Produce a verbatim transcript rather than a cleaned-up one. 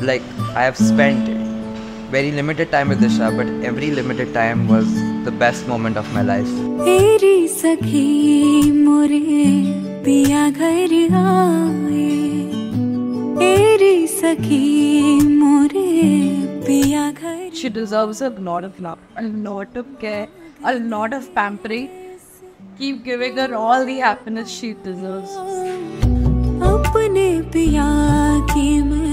like I have spent very limited time with Disha, but every limited time was the best moment of my life. तेरी सखी मोरे पिया घर आए, तेरी सखी मोरे पिया घर. She deserves a lot of love, a lot of care, a lot of pampering. Keep giving her all the happiness she deserves. अपने पिया की मैं